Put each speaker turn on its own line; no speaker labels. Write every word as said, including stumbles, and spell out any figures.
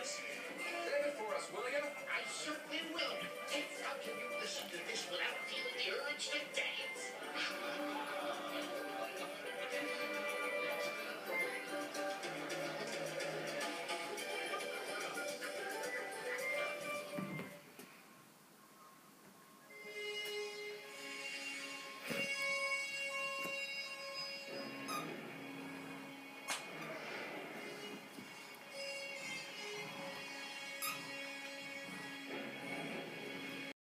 us. Save it for us, will you?
I certainly will. Hey, how can you listen to this without feeling the urge to dance?